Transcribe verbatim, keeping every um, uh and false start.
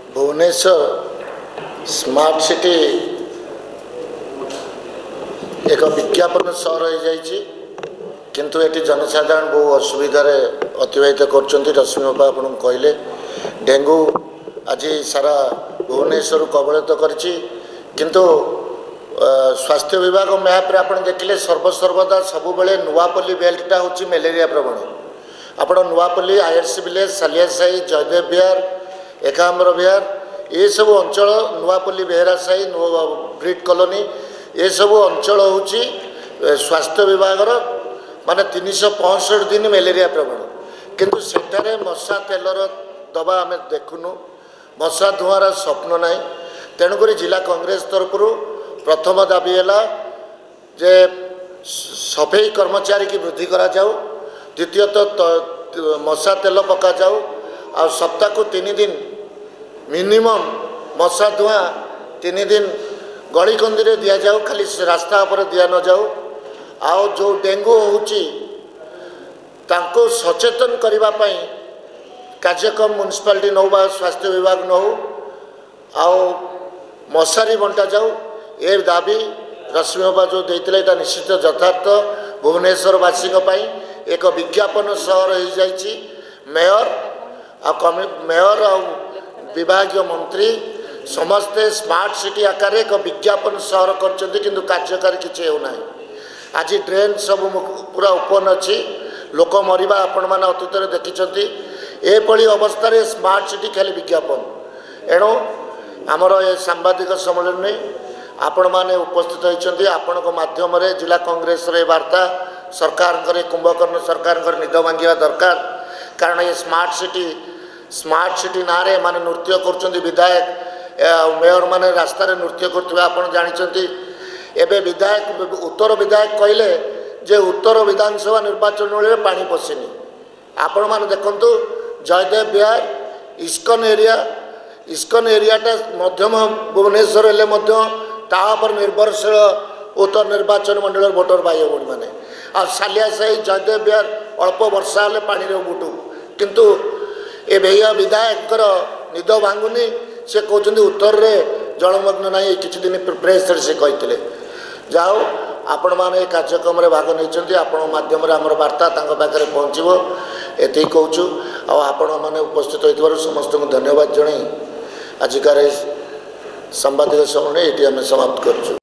Bhubaneswar smart city एक विज्ञापन सहर हो जाइए किंतु ये जनसाधारण बहु असुविधार अतिवाहित कर रश्मिबाबा आपन कहले डेंगू आज सारा भुवनेश्वर कबलित करछि किंतु स्वास्थ्य विभाग मैप्रे आप देखिले सर्वसर्वदा सब बेले नुआपल्ली बेल्टा हूँ मलेरिया प्रवण आप नुआपल्ली आईआरसी विलेज सालिया साही जयदेव विहार एकाम्बर विहार ये सब अंचल नुआपल्ली बेहरा साही ब्रिड कॉलोनी ये सब अंचल हूँ स्वास्थ्य विभाग माने तीन सौ पैंसठ दिन मलेरिया प्रवण किंतु सेठारे मशा तेलर दबा आम देखुनु मशा धुआर स्वप्न ना तेणुक जिला कांग्रेस तरफ प्रथम दाबी है जे सफाई कर्मचारी की वृद्धि करा जाऊ द्वितीयतः मशा तेल पका जाऊ आ सप्ताह को तीन दिन मिनिमम मशा धुआं तीन दिन गली कंदी रे दिया जाऊ खाली रास्ता पर दिया न जाऊ आओ जो डेंगू होची तांको सचेतन करिबा पई कार्यक्रम म्युनिसिपालिटी नौ बा स्वास्थ्य विभाग नौ आओ मशारी बंटा जाऊ ए दाबी रश्मिबाबा जो देते यहाँ निश्चित यथार्थ भुवनेश्वरवासी एक विज्ञापन सहर हो जाइए मेयर आ मेयर आ विभागीय मंत्री समस्ते स्मार्ट सिटी आकार एक विज्ञापन सहर कर कार्यकारी किसी होना आज ड्रेन सब पूरा ओपन अच्छी लोक मरवा आपण मैंने अतीत देखी एपरी अवस्था स्मार्ट सिटी खाली विज्ञापन एणु आमर ए सांबादिक सम्मेलन में आपण माने उपस्थित होती आपण माध्यम जिला कांग्रेस रे वार्ता सरकार कुंभकर्ण सरकार निद भांगा दरकार कारण ये स्मार्ट सिटी स्मार्ट सिटी ना रे माने नृत्य कर विधायक मेयर माने रास्ता रे नृत्य करते आपण जानते एबे विधायक उत्तर विधायक कहले जे उत्तर विधानसभा निर्वाचन बेले पानी पशिनी आपण माने देखंतु Jaydev Vihar ISKCON area ISKCON एरियाटा मध्यम भुवनेश्वर हेले तापर निर्भरशील उत्तर निर्वाचन मंडल भोटर भाई भौणी मैंने आ सालिया साही जयदेव विहार अल्प वर्षा हेले पानी बुटू किंतु ए भैया विधायक निद भांगुनी से कहते उत्तर रे जलमग्न ना कि दिन प्रेस से कहते जाओ आपण मैंने कार्यक्रम में भाग नहीं आपण मध्यम आम वार्ता पाखे पहुँचो ये कहूँ आपण मैंने उपस्थित होती समस्त को धन्यवाद जन आजिकार सांबादिक समय ये आम समाप्त करूँ।